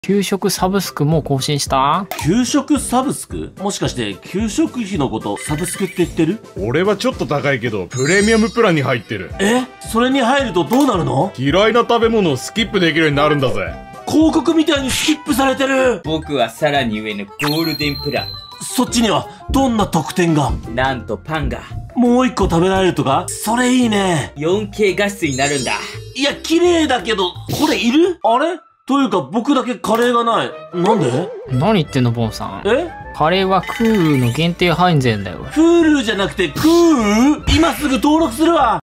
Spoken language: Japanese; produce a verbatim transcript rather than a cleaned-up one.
給食サブスクもう更新した？ 給食サブスク？もしかして給食費のことサブスクって言ってる？ 俺はちょっと高いけどプレミアムプランに入ってる。 え？それに入るとどうなるの？ 嫌いな食べ物をスキップできるようになるんだぜ。 広告みたいにスキップされてる。 僕はさらに上のゴールデンプラン。 そっちにはどんな特典が？ なんとパンがもう一個食べられるとか？それいいね。 よんケー 画質になるんだ。 いや綺麗だけどこれいる？あれというか僕だけカレーがない。なんで？ 何言ってんのボンさん。 え？ カレーはクールの限定配膳だよ。 フールじゃなくてクー？今すぐ登録するわ。